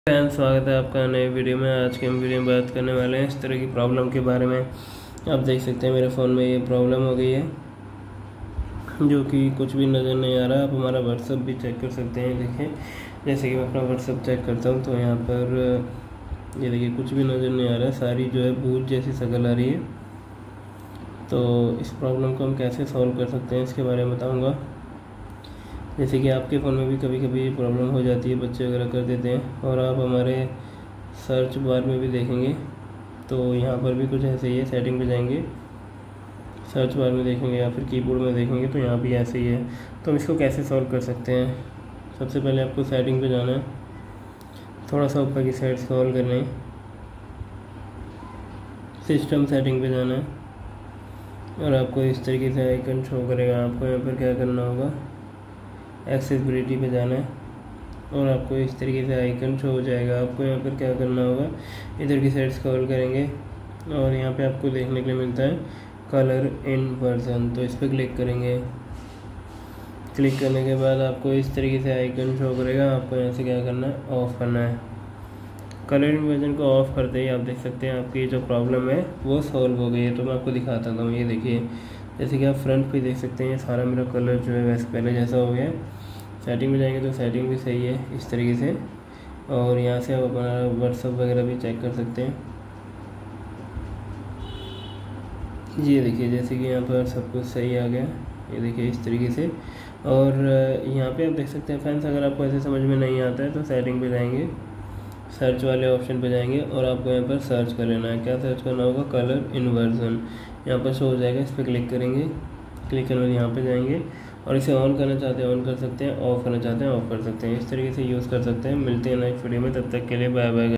Friends, स्वागत है आपका नए वीडियो में। आज के हम वीडियो में बात करने वाले हैं इस तरह की प्रॉब्लम के बारे में। आप देख सकते हैं मेरे फ़ोन में ये प्रॉब्लम हो गई है, जो कि कुछ भी नज़र नहीं आ रहा। आप हमारा व्हाट्सअप भी चेक कर सकते हैं। देखिए, जैसे कि मैं अपना व्हाट्सअप चेक करता हूँ तो यहाँ पर ये देखिए कुछ भी नज़र नहीं आ रहा है। सारी जो है भूत जैसी शक्ल आ रही है। तो इस प्रॉब्लम को हम कैसे सॉल्व कर सकते हैं इसके बारे में बताऊँगा। जैसे कि आपके फ़ोन में भी कभी कभी ये प्रॉब्लम हो जाती है, बच्चे वगैरह कर देते हैं। और आप हमारे सर्च बार में भी देखेंगे तो यहाँ पर भी कुछ ऐसे ही है। सेटिंग पे जाएंगे, सर्च बार में देखेंगे या फिर कीबोर्ड में देखेंगे तो यहाँ भी ऐसे ही है। तो हम इसको कैसे सॉल्व कर सकते हैं? सबसे पहले आपको सेटिंग पे जाना है, थोड़ा सा ऊपर की साइड स्क्रॉल करना है, सिस्टम सेटिंग पे जाना है और आपको इस तरीके से आइकन शो करेगा। आपको यहाँ पर क्या करना होगा, एक्सेसिबिलिटी पे जाना है और आपको इस तरीके से आइकन शो हो जाएगा। आपको यहाँ पर क्या करना होगा, इधर की साइड स्क्रॉल करेंगे और यहाँ पे आपको देखने के लिए मिलता है कलर इनवर्जन। तो इस पर क्लिक करेंगे। क्लिक करने के बाद आपको इस तरीके से आइकन शो करेगा। आपको यहाँ से क्या करना है, ऑफ़ करना है। कलर इनवर्जन को ऑफ़ करते ही आप देख सकते हैं आपकी जो प्रॉब्लम है वो सॉल्व हो गई है। तो मैं आपको दिखाता हूँ। ये देखिए, जैसे कि आप फ्रंट पे देख सकते हैं सारा मेरा कलर जो है वैसे पहले जैसा हो गया। सेटिंग में जाएंगे तो सेटिंग भी सही है इस तरीके से। और यहाँ से आप अपना व्हाट्सअप वगैरह भी चेक कर सकते हैं। ये देखिए, जैसे कि यहाँ पर सब कुछ सही आ गया। ये देखिए इस तरीके से। और यहाँ पे आप देख सकते हैं फ्रेंड्स, अगर आपको ऐसे समझ में नहीं आता है तो सेटिंग पे जाएंगे, सर्च वाले ऑप्शन पे जाएंगे और आपको यहाँ पर सर्च कर लेना है। क्या सर्च करना होगा, कलर इनवर्जन। यहाँ पर शो हो जाएगा, इस पर क्लिक करेंगे। क्लिक करने बाद यहाँ पे जाएंगे और इसे ऑन करना चाहते हैं ऑन कर सकते हैं, ऑफ़ करना चाहते हैं ऑफ़ कर सकते हैं। इस तरीके से यूज़ कर सकते हैं। मिलते हैं नेक्स्ट वीडियो में, तब तक के लिए बाय बाय।